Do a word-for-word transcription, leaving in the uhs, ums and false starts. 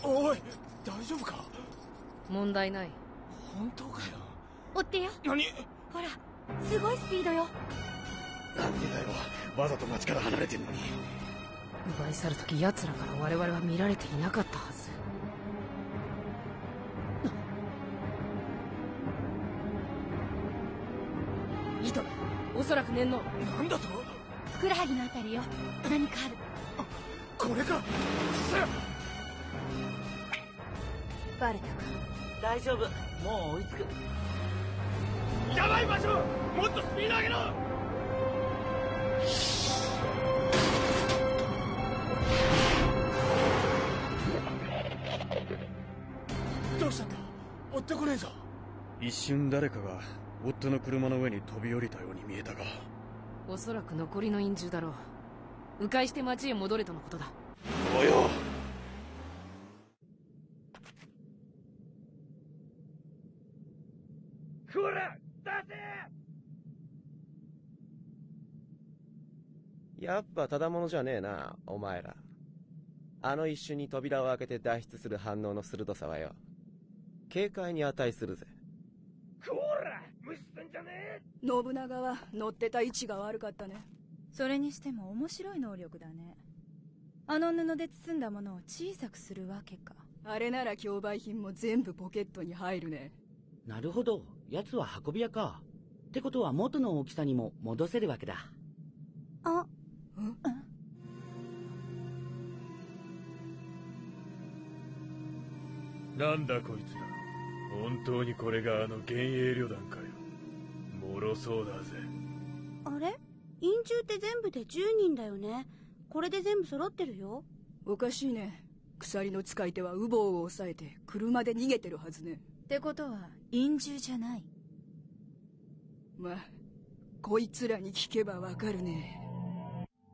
おい、大丈夫か？ 問題ない。 本当かよ。 追ってよ。 何？ ほら、すごいスピードよ。 なんでだよ、わざと街から離れてんのに。 奪い去る時奴らから我々は見られていなかったはず。イト、おそらく念の。 なんだと？ ふくらはぎのあたりよ。何かある。 これか。くそ！ バレたか。 大丈夫、もう追いつく。 やばい場所！もっとスピード上げろ！どうしたんだ？追ってこねえぞ。一瞬誰かが夫の車の上に飛び降りたように見えたが、 おそらく残りの陰獣だろう。迂回して町へ戻れとのことだ。 およ。こら、出せ！ やっぱただものじゃねえな、お前ら。あの一瞬に扉を開けて脱出する反応の鋭さはよ、警戒に値するぜ。 こら、無視すんじゃねえ！ 信長は乗ってた位置が悪かったね。 それにしても面白い能力だね。あの布で包んだものを小さくするわけか。 あれなら競売品も全部ポケットに入るね。 なるほど、奴は運び屋か。ってことは元の大きさにも戻せるわけだ。 あ、 うん？ なんだこいつら。本当にこれがあの幻影旅団かよ。脆そうだぜ。 あれ？陰獣って全部でじゅうにんだよね。これで全部揃ってるよ。 おかしいね。鎖の使い手はウボウを抑えて車で逃げてるはずね。 ってことは陰獣じゃない。 まあ、こいつらに聞けばわかるね。